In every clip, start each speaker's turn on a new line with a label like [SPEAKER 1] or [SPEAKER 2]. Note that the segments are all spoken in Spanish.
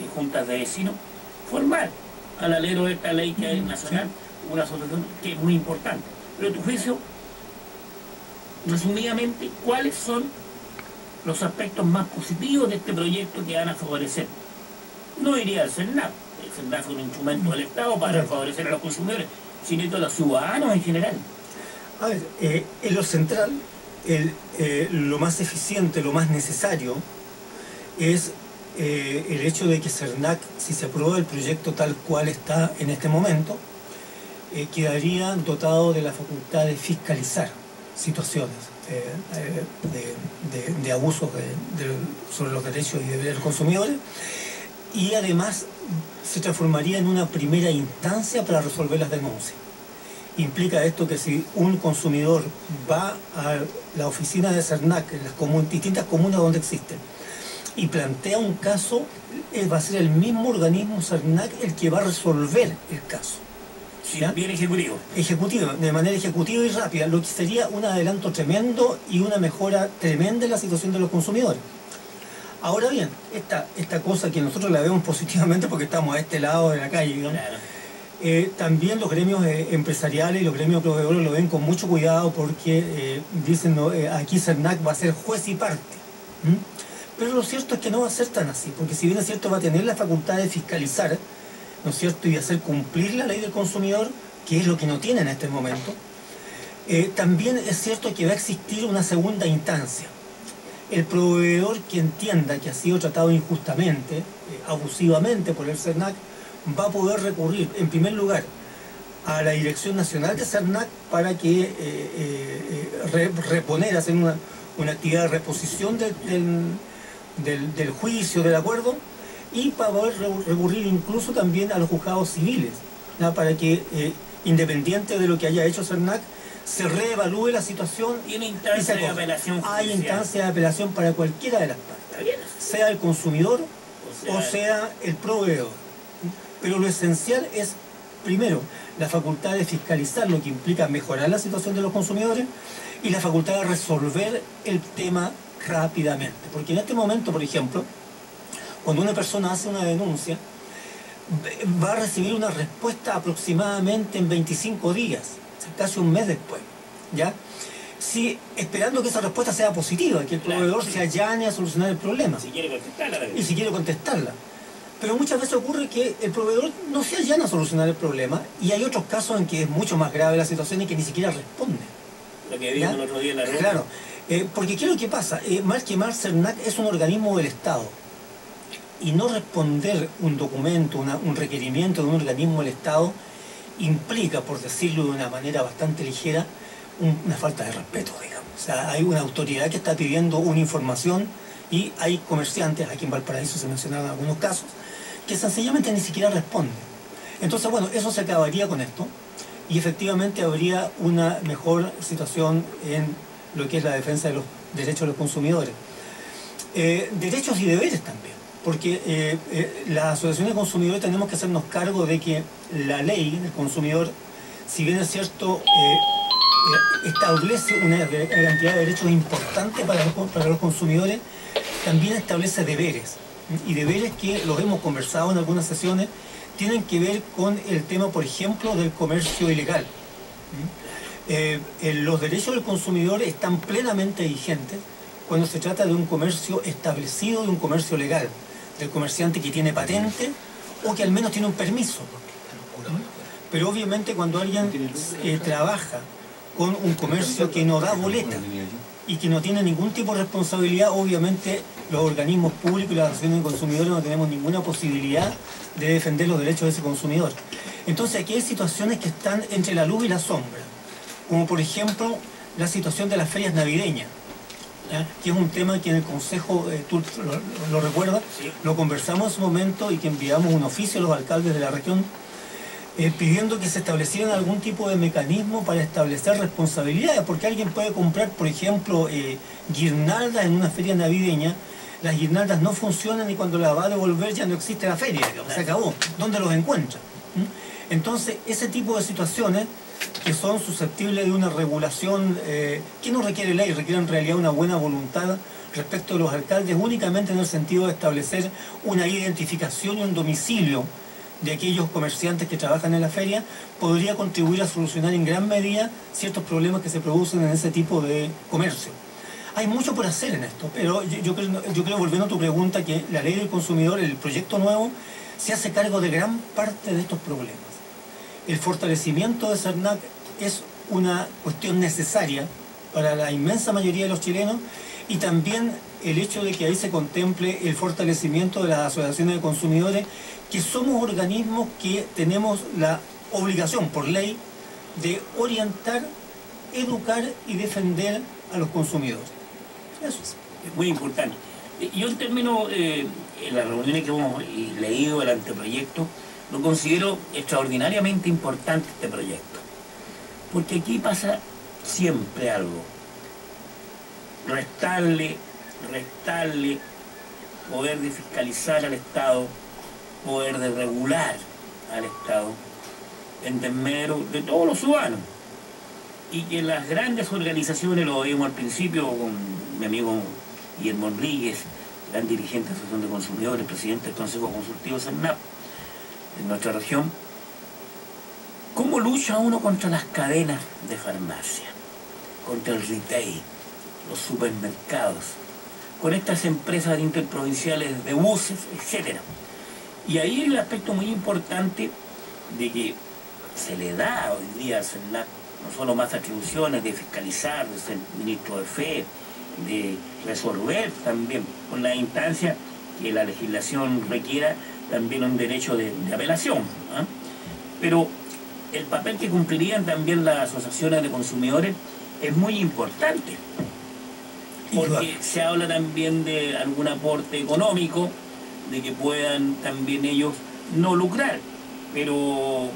[SPEAKER 1] juntas de vecinos, formar al alero de esta ley que hay nacional, una asociación que es muy importante. Pero a tu juicio, resumidamente, ¿cuáles son los aspectos más positivos de este proyecto que van a favorecer? No iría al CERNAC. El CERNAC es un instrumento del Estado para favorecer a los consumidores, sino a los ciudadanos en general.
[SPEAKER 2] A ver, en lo central, lo más eficiente, lo más necesario, es el hecho de que CERNAC, si se aprueba el proyecto tal cual está en este momento, quedaría dotado de la facultad de fiscalizar situaciones de abusos sobre los derechos y deberes de los consumidores, y además se transformaría en una primera instancia para resolver las denuncias. Implica esto que si un consumidor va a la oficina de CERNAC en las distintas comunas donde existen y plantea un caso, va a ser el mismo organismo CERNAC el que va a resolver el caso.
[SPEAKER 1] Sí, bien ejecutivo.
[SPEAKER 2] Ejecutivo, de manera ejecutiva y rápida, lo que sería un adelanto tremendo y una mejora tremenda en la situación de los consumidores. Ahora bien, esta cosa que nosotros la vemos positivamente porque estamos a este lado de la calle, digamos, claro. También los gremios empresariales y los gremios proveedores lo ven con mucho cuidado porque dicen, no, aquí CERNAC va a ser juez y parte. Pero lo cierto es que no va a ser tan así, porque si bien es cierto va a tener la facultad de fiscalizar, ¿no es cierto?, y hacer cumplir la ley del consumidor, que es lo que no tiene en este momento, también es cierto que va a existir una segunda instancia. El proveedor que entienda que ha sido tratado injustamente, abusivamente por el CERNAC, va a poder recurrir, en primer lugar, a la Dirección Nacional de CERNAC para que hacer una actividad de reposición del juicio, del acuerdo, y para poder recurrir incluso también a los juzgados civiles, ¿no?, para que, independiente de lo que haya hecho CERNAC, se reevalúe la situación.
[SPEAKER 1] Tiene instancia de apelación judicial.
[SPEAKER 2] Hay instancia de apelación para cualquiera de las partes, sea el consumidor o sea el proveedor. Pero lo esencial es, primero, la facultad de fiscalizar, lo que implica mejorar la situación de los consumidores, y la facultad de resolver el tema rápidamente. Porque en este momento, por ejemplo, cuando una persona hace una denuncia, va a recibir una respuesta aproximadamente en 25 días, casi un mes después, ¿ya? Esperando que esa respuesta sea positiva, que el proveedor se allane a solucionar el problema.
[SPEAKER 1] Si quiere contestarla.
[SPEAKER 2] Y si quiere contestarla. Pero muchas veces ocurre que el proveedor no se allana a solucionar el problema, y hay otros casos en que es mucho más grave la situación y que ni siquiera responde.
[SPEAKER 1] Lo que vimos el otro día en la reunión.
[SPEAKER 2] Claro, porque ¿qué es lo que pasa? Más que más, CERNAC es un organismo del Estado. Y no responder un documento, un requerimiento de un organismo del Estado, implica, por decirlo de una manera bastante ligera, una falta de respeto, digamos. O sea, hay una autoridad que está pidiendo una información y hay comerciantes, aquí en Valparaíso se mencionaron algunos casos, que sencillamente ni siquiera responden. Entonces, bueno, eso se acabaría con esto y efectivamente habría una mejor situación en lo que es la defensa de los derechos de los consumidores. Derechos y deberes también, porque las asociaciones de consumidores tenemos que hacernos cargo de que la ley del consumidor, si bien es cierto, establece una cantidad de derechos importantes para los consumidores, también establece deberes, y deberes que los hemos conversado en algunas sesiones, tienen que ver con el tema, por ejemplo, del comercio ilegal. Los derechos del consumidor están plenamente vigentes cuando se trata de un comercio establecido, de un comercio legal, del comerciante que tiene patente o que al menos tiene un permiso. Pero obviamente cuando alguien trabaja con un comercio que no da boleta y que no tiene ningún tipo de responsabilidad, obviamente los organismos públicos y las asociaciones de consumidores no tenemos ninguna posibilidad de defender los derechos de ese consumidor. Entonces aquí hay situaciones que están entre la luz y la sombra, como por ejemplo la situación de las ferias navideñas, ¿ya?, que es un tema que en el Consejo, tú lo recuerdas, sí, lo conversamos en su momento y que enviamos un oficio a los alcaldes de la región pidiendo que se establecieran algún tipo de mecanismo para establecer responsabilidades, porque alguien puede comprar, por ejemplo, guirnaldas en una feria navideña, las guirnaldas no funcionan y cuando las va a devolver ya no existe la feria, se acabó. ¿Dónde los encuentra? Entonces, ese tipo de situaciones que son susceptibles de una regulación que no requiere ley, requiere en realidad una buena voluntad, respecto de los alcaldes únicamente en el sentido de establecer una identificación y un domicilio de aquellos comerciantes que trabajan en la feria, podría contribuir a solucionar en gran medida ciertos problemas que se producen en ese tipo de comercio. Hay mucho por hacer en esto, pero yo creo, volviendo a tu pregunta, que la ley del consumidor, el proyecto nuevo, se hace cargo de gran parte de estos problemas. El fortalecimiento de CERNAC es una cuestión necesaria para la inmensa mayoría de los chilenos, y también el hecho de que ahí se contemple el fortalecimiento de las asociaciones de consumidores, que somos organismos que tenemos la obligación por ley de orientar, educar y defender a los consumidores. Eso
[SPEAKER 1] es muy importante. Yo en términos, en las reuniones que hemos leído el anteproyecto, lo considero extraordinariamente importante este proyecto, porque aquí pasa siempre algo: restarle poder de fiscalizar al Estado, poder de regular al Estado en desmedro de todos los ciudadanos, y que las grandes organizaciones, lo vimos al principio con mi amigo Guillermo Enríquez, gran dirigente de la Asociación de Consumidores, presidente del Consejo Consultivo CERNAC en nuestra región, ¿cómo lucha uno contra las cadenas de farmacia, contra el retail, los supermercados, con estas empresas interprovinciales de buses, etcétera? Y ahí hay un aspecto muy importante de que se le da hoy día al CERNAC no solo más atribuciones de fiscalizar, de ser ministro de fe, de resolver también con la instancia que la legislación requiera también un derecho de apelación, ¿eh? Pero el papel que cumplirían también las asociaciones de consumidores es muy importante, porque se habla también de algún aporte económico, de que puedan también ellos no lucrar, pero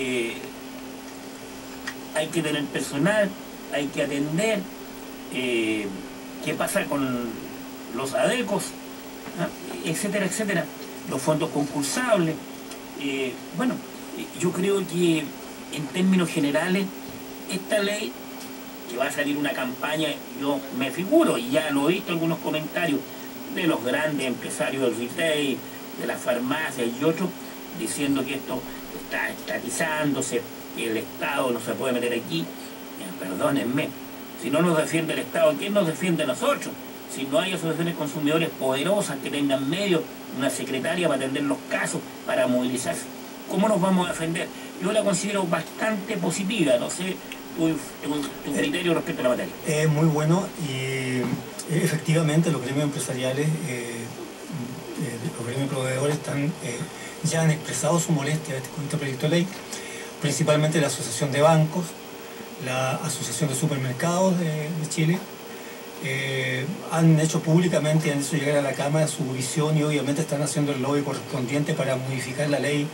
[SPEAKER 1] hay que tener personal, hay que atender. ¿Qué pasa con los adecos? ¿Ah? Etcétera, etcétera. Los fondos concursables. Bueno, yo creo que en términos generales, esta ley, que va a salir una campaña, yo me figuro, y ya lo he visto algunos comentarios de los grandes empresarios del retail, de las farmacias y otros, diciendo que esto está estatizándose, que el Estado no se puede meter aquí. Perdónenme, si no nos defiende el Estado, ¿quién nos defiende a nosotros? Si no hay asociaciones de consumidores poderosas que tengan medios, una secretaria para atender los casos, para movilizarse, ¿cómo nos vamos a defender? Yo la considero bastante positiva, no sé tu criterio respecto a la materia.
[SPEAKER 2] Es muy bueno, y efectivamente los gremios empresariales, los gremios proveedores ya han expresado su molestia con este proyecto de ley, principalmente la Asociación de Bancos, la Asociación de Supermercados de Chile. Han hecho públicamente, han hecho llegar a la Cámara su visión, y obviamente están haciendo el lobby correspondiente para modificar la ley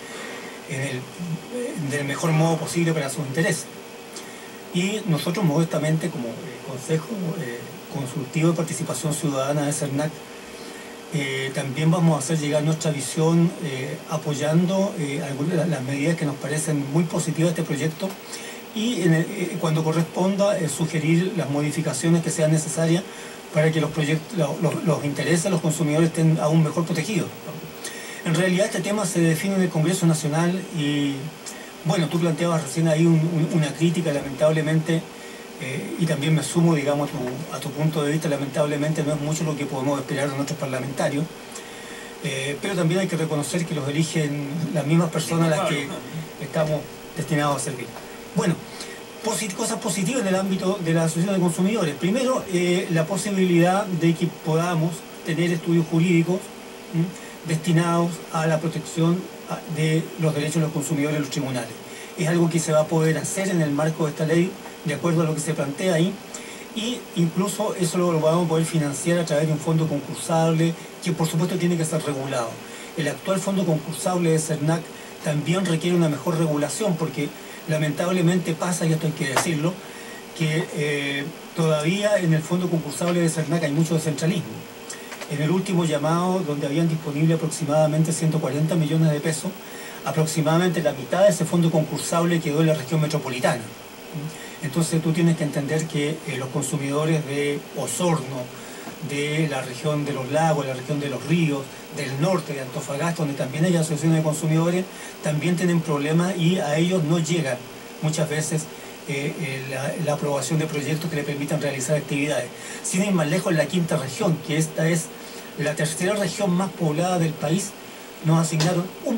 [SPEAKER 2] del mejor modo posible para sus intereses. Y nosotros modestamente, como Consejo Consultivo de Participación Ciudadana de CERNAC, también vamos a hacer llegar nuestra visión apoyando algunas de las medidas que nos parecen muy positivas de este proyecto, y cuando corresponda sugerir las modificaciones que sean necesarias para que los intereses de los consumidores estén aún mejor protegidos. En realidad este tema se define en el Congreso Nacional, y bueno, tú planteabas recién ahí una crítica, lamentablemente, y también me sumo, digamos, a tu punto de vista. Lamentablemente no es mucho lo que podemos esperar de nuestros parlamentarios, pero también hay que reconocer que los eligen las mismas personas a las que estamos destinados a servir. Bueno, cosas positivas en el ámbito de la Asociación de Consumidores. Primero, la posibilidad de que podamos tener estudios jurídicos destinados a la protección de los derechos de los consumidores en los tribunales. Es algo que se va a poder hacer en el marco de esta ley, de acuerdo a lo que se plantea ahí, y incluso eso lo vamos a poder financiar a través de un fondo concursable, que por supuesto tiene que ser regulado. El actual fondo concursable de CERNAC también requiere una mejor regulación, porque lamentablemente pasa, y esto hay que decirlo, que todavía en el fondo concursable de CERNAC hay mucho descentralismo. En el último llamado, donde habían disponible aproximadamente 140 millones de pesos, aproximadamente la mitad de ese fondo concursable quedó en la región metropolitana. Entonces tú tienes que entender que los consumidores de Osorno, de la región de los lagos, la región de los ríos, del norte de Antofagasta, donde también hay asociaciones de consumidores, también tienen problemas y a ellos no llega muchas veces la aprobación de proyectos que le permitan realizar actividades. Sin ir más lejos, en la quinta región, que esta es la tercera región más poblada del país, nos asignaron un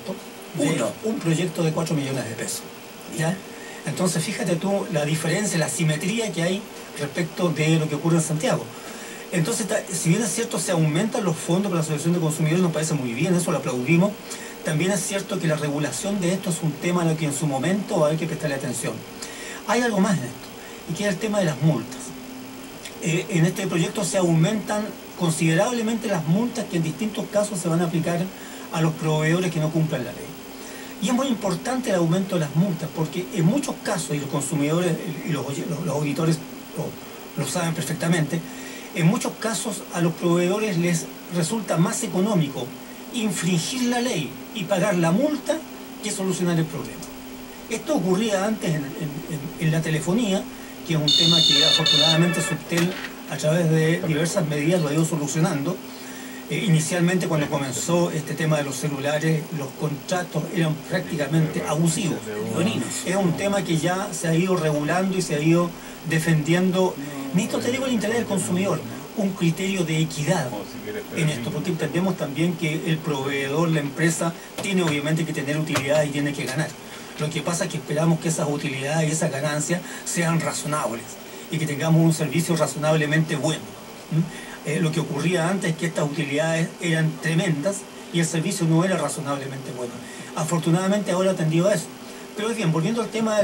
[SPEAKER 2] proyecto de 4 millones de pesos. ¿Ya? Entonces fíjate tú la diferencia, la simetría que hay respecto de lo que ocurre en Santiago. Entonces, si bien es cierto, se aumentan los fondos para la Asociación de Consumidores, nos parece muy bien, eso lo aplaudimos. También es cierto que la regulación de esto es un tema a lo que en su momento hay que prestarle atención. Hay algo más en esto, y que es el tema de las multas. En este proyecto se aumentan considerablemente las multas que en distintos casos se van a aplicar a los proveedores que no cumplan la ley. Y es muy importante el aumento de las multas, porque en muchos casos, y los consumidores y los auditores lo saben perfectamente, en muchos casos a los proveedores les resulta más económico infringir la ley y pagar la multa que solucionar el problema. Esto ocurría antes en la telefonía, que es un tema que afortunadamente Subtel a través de diversas medidas lo ha ido solucionando. Inicialmente, cuando comenzó este tema de los celulares, los contratos eran prácticamente abusivos. Es un tema que ya se ha ido regulando y se ha ido defendiendo, ni esto te digo el interés del consumidor, un criterio de equidad en esto, porque entendemos también que el proveedor, la empresa, tiene obviamente que tener utilidades y tiene que ganar. Lo que pasa es que esperamos que esas utilidades y esas ganancias sean razonables y que tengamos un servicio razonablemente bueno. Lo que ocurría antes es que estas utilidades eran tremendas y el servicio no era razonablemente bueno. Afortunadamente ahora ha atendido a eso. Pero bien, volviendo al tema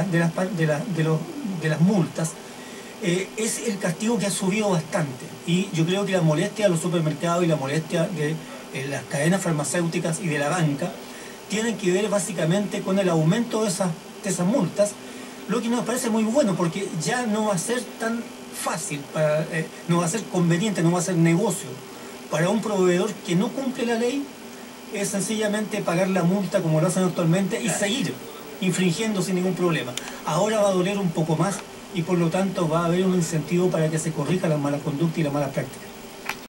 [SPEAKER 2] de las multas, es el castigo que ha subido bastante. Y yo creo que la molestia de los supermercados y la molestia de las cadenas farmacéuticas y de la banca tienen que ver básicamente con el aumento de esas multas, lo que nos parece muy bueno, porque ya no va a ser tan fácil, no va a ser conveniente, no va a ser negocio para un proveedor que no cumple la ley, es sencillamente pagar la multa como lo hacen actualmente y seguir infringiendo sin ningún problema. Ahora va a doler un poco más y por lo tanto va a haber un incentivo para que se corrija la mala conducta y la mala práctica.